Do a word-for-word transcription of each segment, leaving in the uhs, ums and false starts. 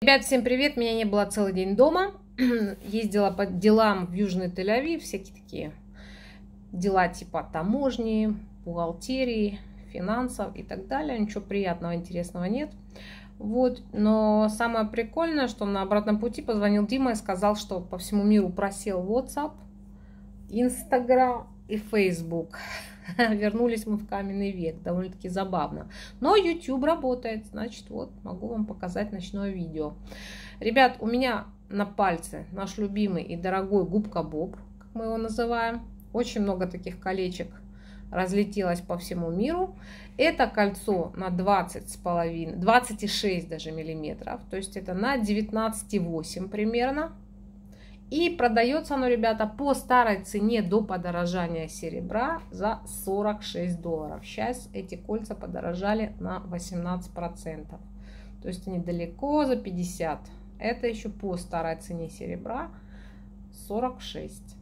Ребят, всем привет! Меня не было целый день дома. Ездила по делам в Южный Тель-Авив. Всякие такие дела типа таможни, бухгалтерии, финансов и так далее. Ничего приятного, интересного нет. Вот. Но самое прикольное, что на обратном пути позвонил Дима и сказал, что по всему миру просел WhatsApp, Instagram и Facebook. Вернулись мы в каменный век. Довольно-таки забавно. Но YouTube работает. Значит, вот могу вам показать ночное видео. Ребят, у меня на пальце наш любимый и дорогой губка Боб, как мы его называем. Очень много таких колечек разлетелось по всему миру. Это кольцо на двадцать с половиной, двадцать и шесть даже миллиметров. То есть это на девятнадцать и восемь примерно. И продается оно, ребята, по старой цене до подорожания серебра за сорок шесть долларов. Сейчас эти кольца подорожали на восемнадцать процентов. То есть они далеко за пятьдесят. Это еще по старой цене серебра сорок шесть.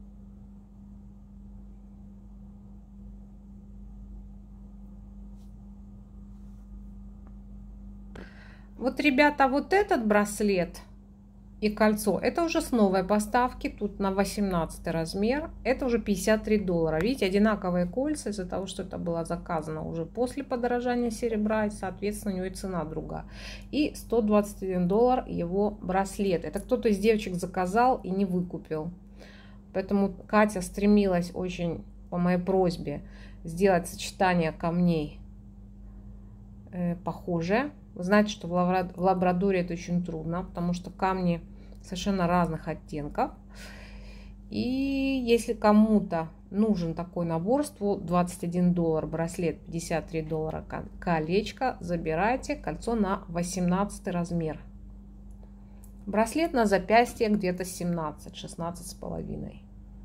Вот, ребята, вот этот браслет и кольцо, это уже с новой поставки, тут на восемнадцатый размер, это уже пятьдесят три доллара. Видите, одинаковые кольца из-за того, что это было заказано уже после подорожания серебра, и, соответственно, у него и цена другая. И сто двадцать один доллар его браслет. Это кто-то из девочек заказал и не выкупил. Поэтому Катя стремилась очень, по моей просьбе, сделать сочетание камней э, похожее. Вы знаете, что в Лабрадоре это очень трудно, потому что камни совершенно разных оттенков. И если кому-то нужен такой набор, сто двадцать один доллар, браслет пятьдесят три доллара, колечко, забирайте, кольцо на восемнадцатый размер. Браслет на запястье где-то семнадцать, шестнадцать с половиной.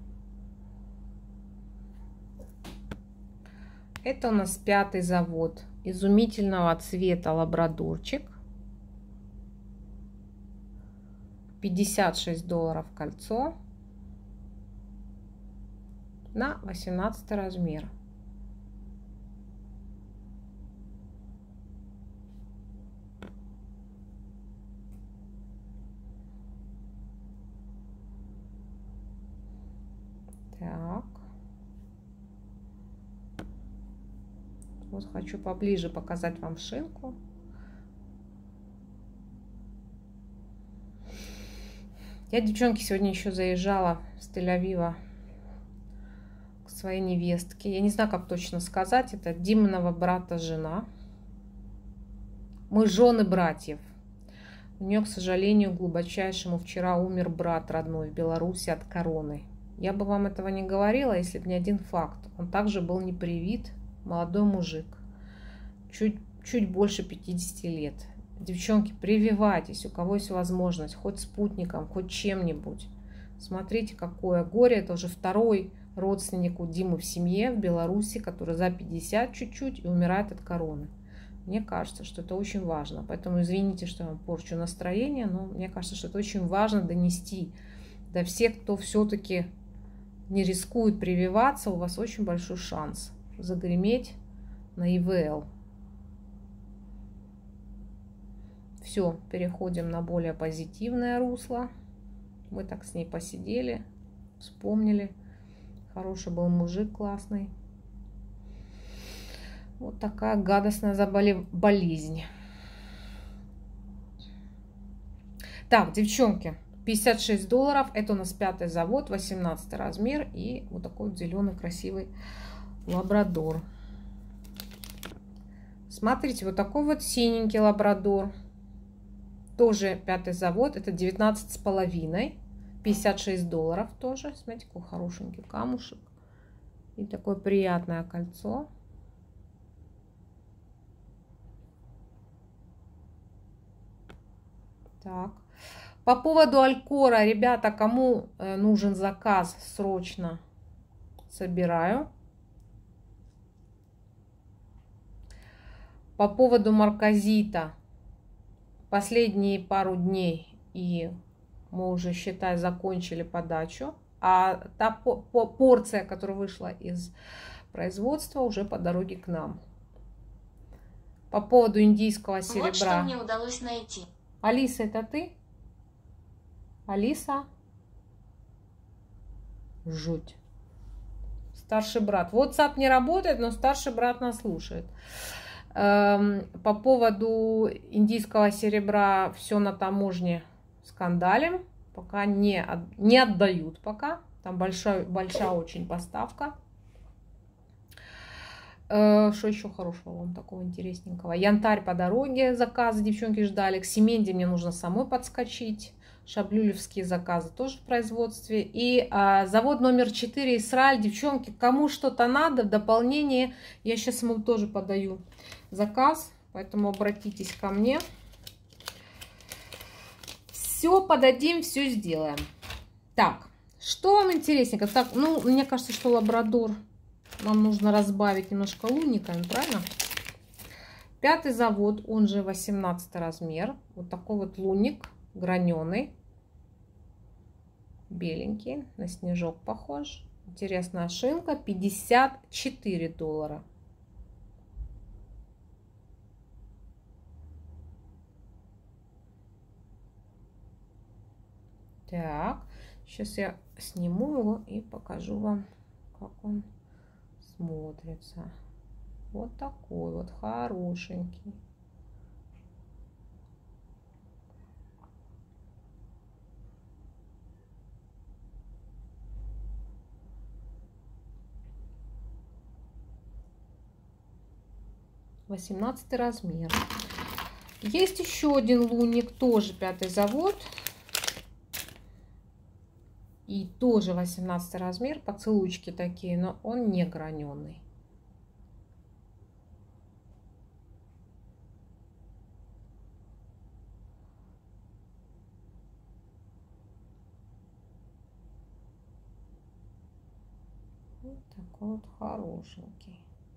Это у нас пятый завод. Изумительного цвета лабрадорчик. пятьдесят шесть долларов кольцо на восемнадцатый размер. Так. Вот хочу поближе показать вам шинку. Я, девчонки, сегодня еще заезжала с Тель-Авива к своей невестке. Я не знаю, как точно сказать. Это Диминого брата жена. Мы жены братьев. У нее, к сожалению, глубочайшему вчера умер брат родной в Беларуси от короны. Я бы вам этого не говорила, если бы не один факт. Он также был не привит. Молодой мужик, чуть, чуть больше пятидесяти лет. Девчонки, прививайтесь, у кого есть возможность, хоть спутником, хоть чем-нибудь. Смотрите, какое горе. Это уже второй родственник у Димы в семье в Беларуси, который за пятьдесят чуть-чуть и умирает от короны. Мне кажется, что это очень важно. Поэтому извините, что я вам порчу настроение, но мне кажется, что это очень важно донести до всех, кто все-таки не рискует прививаться. У вас очень большой шанс загреметь на и вэ эл. Все, переходим на более позитивное русло. Мы так с ней посидели, вспомнили. Хороший был мужик, классный. Вот такая гадостная заболев... болезнь. Так, девчонки, пятьдесят шесть долларов. Это у нас пятый завод, восемнадцатый размер. И вот такой вот зеленый красивый лабрадор. Смотрите, вот такой вот синенький лабрадор. Тоже пятый завод. Это девятнадцать с половиной. пятьдесят шесть долларов тоже. Смотрите, какой хорошенький камушек. И такое приятное кольцо. Так. По поводу Алькора, ребята, кому нужен заказ, срочно собираю. По поводу марказита, последние пару дней, и мы уже, считай, закончили подачу. А та порция, которая вышла из производства, уже по дороге к нам. По поводу индийского серебра. Вот что мне удалось найти. Алиса, это ты? Алиса? Жуть. Старший брат. WhatsApp не работает, но старший брат нас слушает. Эм, по поводу индийского серебра все на таможне скандалим. Пока не, от, не отдают пока. Там большая, большая очень поставка. Э, что еще хорошего вам такого интересненького? Янтарь по дороге, заказы девчонки ждали. К Семенде мне нужно самой подскочить. Шаблюлевские заказы тоже в производстве. И а, завод номер четыре Израиль. Девчонки, кому что-то надо в дополнение, я сейчас ему тоже подаю заказ. Поэтому обратитесь ко мне. Все подадим, все сделаем. Так, что вам интересненько? Так, ну, мне кажется, что лабрадор нам нужно разбавить немножко лунниками, правильно? Пятый завод, он же восемнадцатый размер. Вот такой вот лунник. Граненый, беленький, на снежок похож. Интересная шинка, пятьдесят четыре доллара. Так, сейчас я сниму его и покажу вам, как он смотрится. Вот такой вот хорошенький. восемнадцатый размер. Есть еще один лунник, тоже пятый завод. И тоже восемнадцатый размер, поцелуйчики такие, но он не граненый. Вот такой вот хорошенький.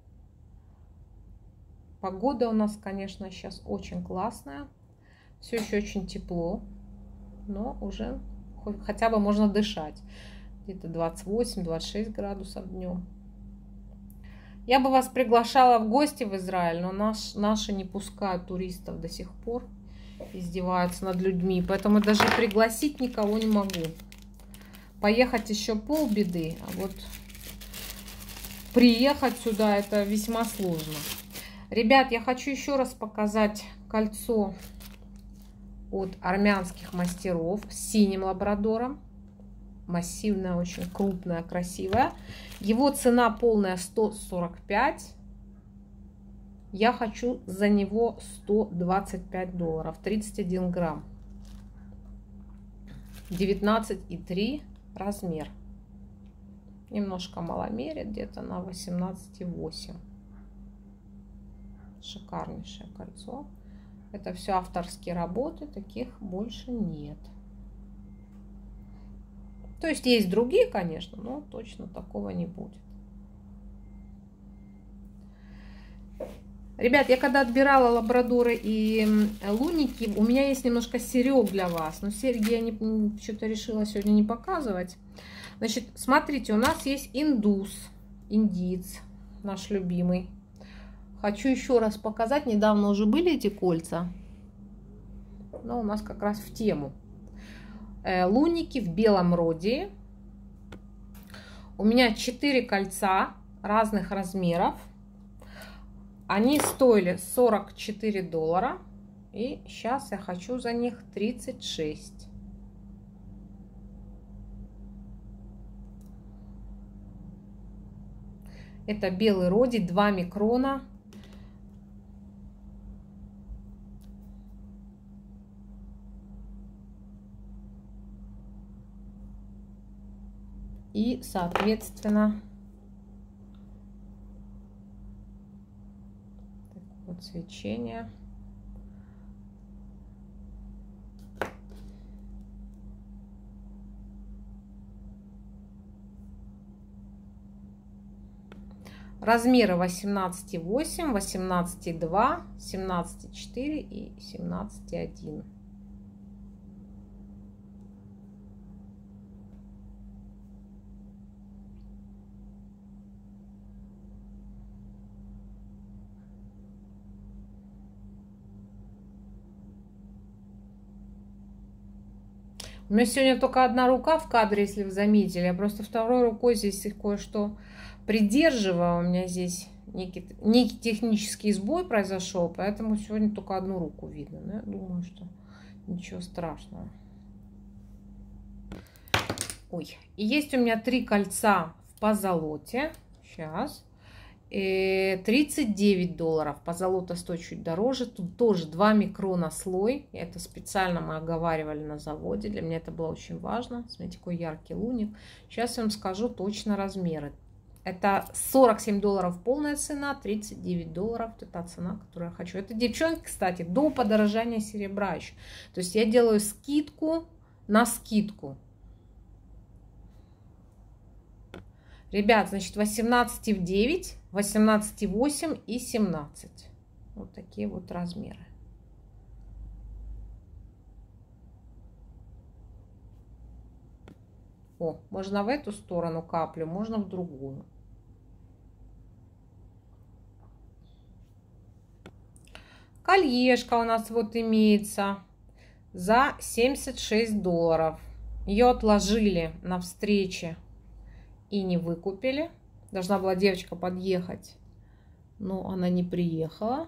Погода у нас, конечно, сейчас очень классная. Все еще очень тепло, но уже хотя бы можно дышать. Где-то двадцать восемь — двадцать шесть градусов днем. Я бы вас приглашала в гости в Израиль, но наш, наши не пускают туристов до сих пор. Издеваются над людьми. Поэтому даже пригласить никого не могу. Поехать еще полбеды, а вот приехать сюда это весьма сложно. Ребят, я хочу еще раз показать кольцо от армянских мастеров с синим лабрадором. Массивное, очень крупное, красивое. Его цена полная сто сорок пять. Я хочу за него сто двадцать пять долларов. тридцать один грамм. девятнадцать и три размер. Немножко маломерит, где-то на восемнадцать и восемь. Шикарнейшее кольцо. Это все авторские работы, таких больше нет. То есть есть другие, конечно, но точно такого не будет. Ребят, я когда отбирала лабрадоры и лунники, у меня есть немножко серег для вас. Но серьги я не, что-то решила сегодня не показывать. Значит, смотрите, у нас есть индус, индиец, наш любимый. Хочу еще раз показать. Недавно уже были эти кольца. Но у нас как раз в тему. Э, лунники в белом роде. У меня четыре кольца разных размеров. Они стоили сорок четыре доллара. И сейчас я хочу за них тридцать шесть. Это белый родий, два микрона. И, соответственно, такое вот свечение. Размеры восемнадцать и восемь, восемнадцать и два, семнадцать и четыре и семнадцать и один. У меня сегодня только одна рука в кадре, если вы заметили. Я просто второй рукой здесь кое-что придерживаю. У меня здесь некий, некий технический сбой произошел, поэтому сегодня только одну руку видно. Но я думаю, что ничего страшного. Ой, и есть у меня три кольца в позолоте. Сейчас. тридцать девять долларов. Позолота стоит чуть дороже. Тут тоже два микрона слой. Это специально мы оговаривали на заводе. Для меня это было очень важно. Смотрите, какой яркий луник. Сейчас я вам скажу точно размеры. Это сорок семь долларов полная цена, тридцать девять долларов. Это та цена, которую я хочу. Это, девчонки, кстати, до подорожания серебра еще. То есть я делаю скидку на скидку. Ребят, значит, восемнадцать в девять, восемнадцать в восемь и семнадцать. Вот такие вот размеры. О, можно в эту сторону каплю, можно в другую. Кольешка у нас вот имеется за семьдесят шесть долларов. Ее отложили на встрече и не выкупили. Должна была девочка подъехать, но она не приехала.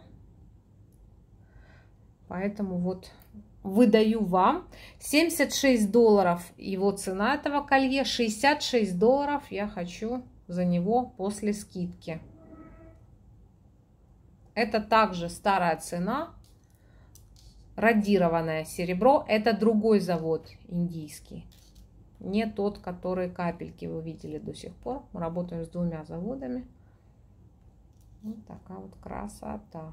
Поэтому вот выдаю вам семьдесят шесть долларов его цена этого колье, шестьдесят шесть долларов я хочу за него после скидки. Это также старая цена, радированное серебро. Это другой завод индийский. Не тот, который капельки вы видели до сих пор. Мы работаем с двумя заводами. Вот такая вот красота.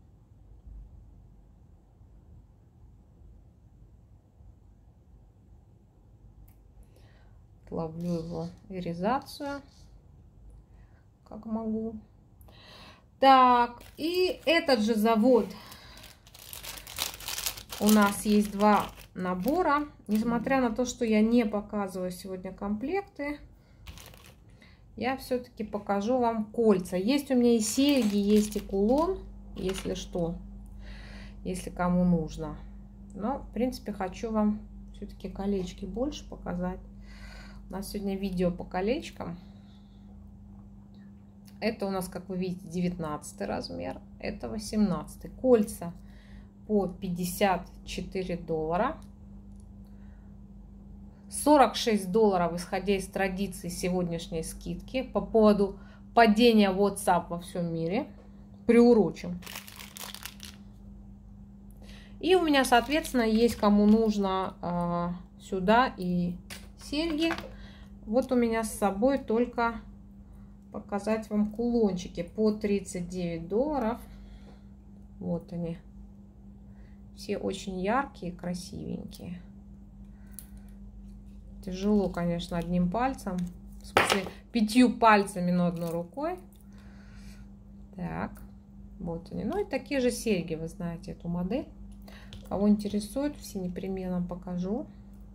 Ловлю его иризацию, как могу. Так, и этот же завод. У нас есть два набора. Несмотря на то, что я не показываю сегодня комплекты, я все-таки покажу вам кольца. Есть у меня и серьги, есть и кулон, если что, если кому нужно. Но, в принципе, хочу вам все-таки колечки больше показать. У нас сегодня видео по колечкам. Это у нас, как вы видите, девятнадцатый размер, это восемнадцатый. Кольца по пятьдесят четыре доллара. сорок шесть долларов, исходя из традиции сегодняшней скидки. По поводу падения WhatsApp во всем мире. Приурочим. И у меня, соответственно, есть кому нужно э, сюда и серьги. Вот у меня с собой только показать вам кулончики по тридцать девять долларов. Вот они. Все очень яркие, красивенькие. Тяжело, конечно, одним пальцем. В смысле, пятью пальцами, но одной рукой. Так, вот они. Ну и такие же серьги, вы знаете эту модель. Кого интересует, все непременно покажу.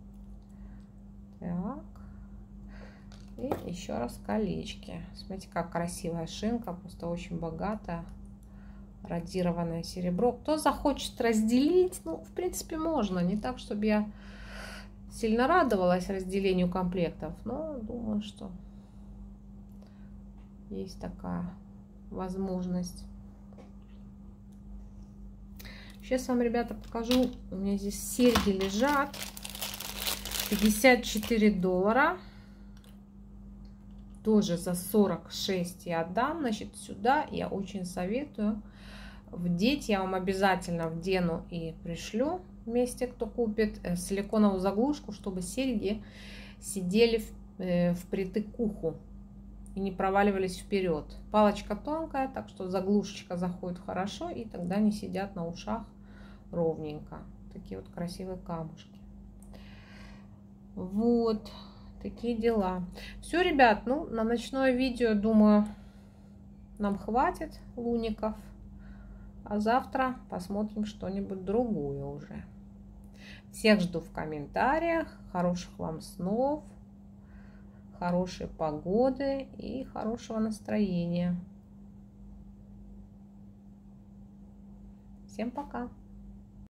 Так. И еще раз колечки. Смотрите, как красивая шинка, просто очень богатая. Радированное серебро. Кто захочет разделить, ну, в принципе, можно. Не так, чтобы я сильно радовалась разделению комплектов, но думаю, что есть такая возможность. Сейчас вам, ребята, покажу. У меня здесь серьги лежат. пятьдесят четыре доллара. Тоже за сорок шесть я отдам. Значит, сюда я очень советую вдеть. Я вам обязательно вдену и пришлю вместе, кто купит, силиконовую заглушку, чтобы серьги сидели в, впритык к уху и не проваливались вперед. Палочка тонкая, так что заглушечка заходит хорошо, и тогда не сидят на ушах ровненько. Такие вот красивые камушки. Вот. Такие дела. Все, ребят, ну, на ночное видео, думаю, нам хватит луников. А завтра посмотрим что-нибудь другое уже. Всех жду в комментариях. Хороших вам снов, хорошей погоды и хорошего настроения. Всем пока!